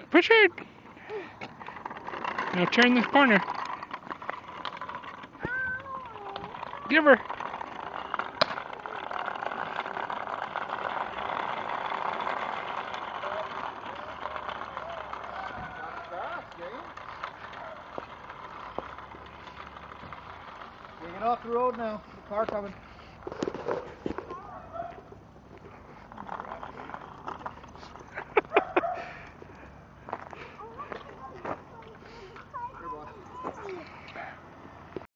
Richard! Now turn this corner. Give her. Get off the road now. The car coming.